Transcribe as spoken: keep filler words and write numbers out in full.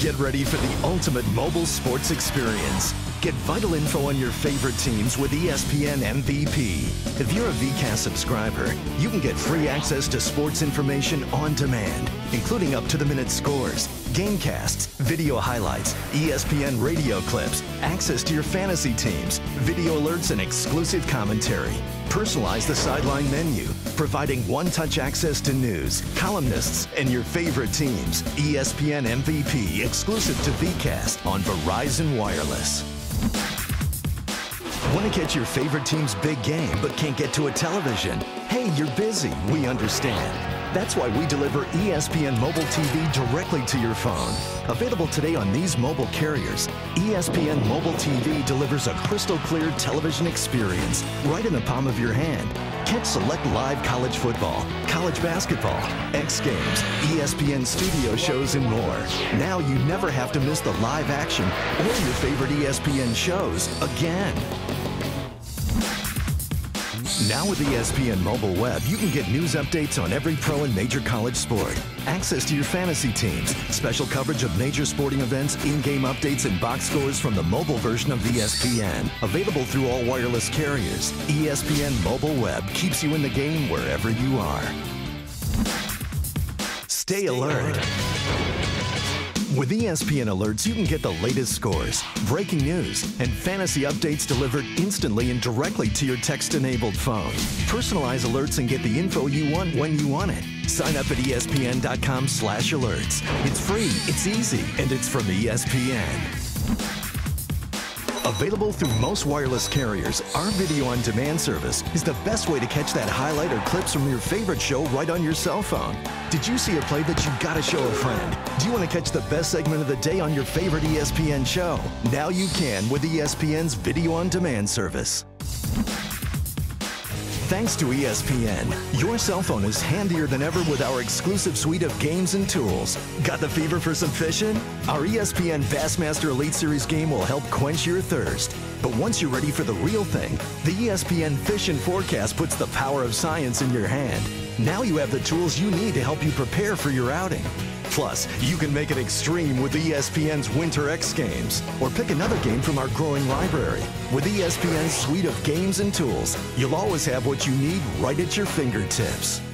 Get ready for the ultimate mobile sports experience. Get vital info on your favorite teams with E S P N M V P. If you're a VCast subscriber, you can get free access to sports information on demand, including up-to-the-minute scores, gamecasts, video highlights, E S P N radio clips, access to your fantasy teams, video alerts, and exclusive commentary. Personalize the sideline menu, providing one-touch access to news, columnists, and your favorite teams. E S P N M V P, exclusive to VCast on Verizon Wireless. Want to catch your favorite team's big game but can't get to a television? Hey, you're busy. We understand. That's why we deliver E S P N Mobile T V directly to your phone. Available today on these mobile carriers, E S P N Mobile T V delivers a crystal clear television experience right in the palm of your hand. Catch select live college football, college basketball, X Games, E S P N studio shows, and more. Now you never have to miss the live action or your favorite E S P N shows again. Now with E S P N Mobile Web, you can get news updates on every pro and major college sport, access to your fantasy teams, special coverage of major sporting events, in-game updates, and box scores from the mobile version of E S P N. Available through all wireless carriers, E S P N Mobile Web keeps you in the game wherever you are. Stay alert. With E S P N Alerts, you can get the latest scores, breaking news, and fantasy updates delivered instantly and directly to your text-enabled phone. Personalize alerts and get the info you want when you want it. Sign up at E S P N dot com slash alerts. It's free, it's easy, and it's from E S P N. Available through most wireless carriers, our video on demand service is the best way to catch that highlight or clips from your favorite show right on your cell phone. Did you see a play that you gotta show a friend? Do you want to catch the best segment of the day on your favorite E S P N show? Now you can with E S P N's video on demand service. Thanks to E S P N, your cell phone is handier than ever with our exclusive suite of games and tools. Got the fever for some fishing? Our E S P N Bassmaster Elite Series game will help quench your thirst. But once you're ready for the real thing, the E S P N Fish and Forecast puts the power of science in your hand. Now you have the tools you need to help you prepare for your outing. Plus, you can make it extreme with E S P N's Winter X Games, or pick another game from our growing library. With E S P N's suite of games and tools, you'll always have what you need right at your fingertips.